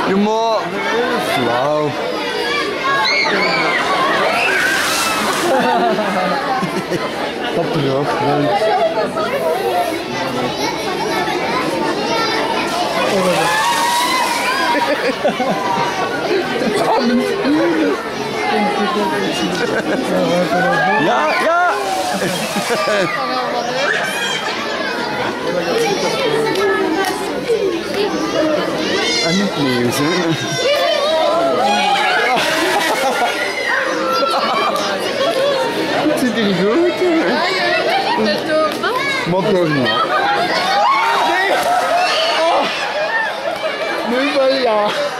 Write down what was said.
Je mag flauw. Op terug. Ja, ja. En niet nieuws, hè? Het zit hier goed, hè? Maar toch niet. Nee! Oh! Nu ben je ja.